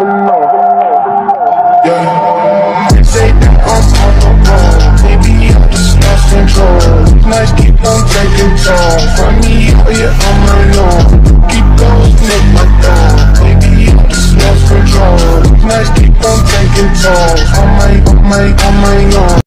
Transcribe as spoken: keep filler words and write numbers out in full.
Yeah, they say that I'm on the road, maybe I just lost control. These nights keep on taking toll, find me out here on my own. Keep going, make my dog, maybe I just lost control. These nights keep on taking toll, on my, on my, on my own.